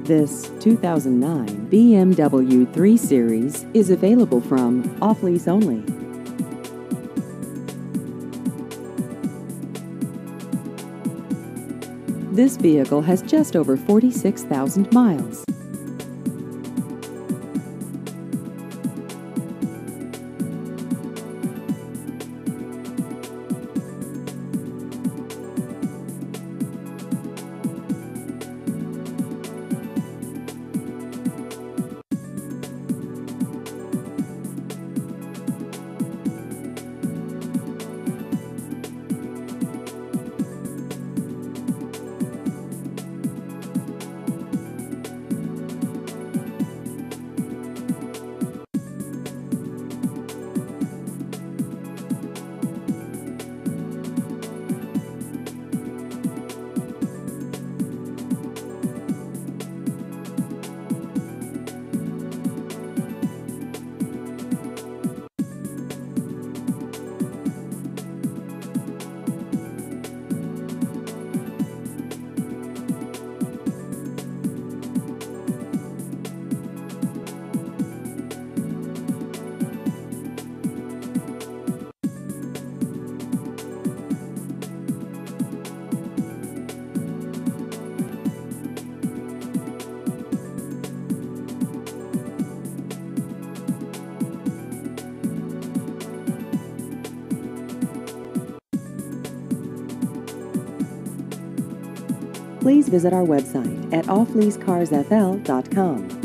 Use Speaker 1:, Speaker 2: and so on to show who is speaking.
Speaker 1: This 2009 BMW 3 Series is available from off-lease only. This vehicle has just over 46,000 miles. Please visit our website at offleasecarsfl.com.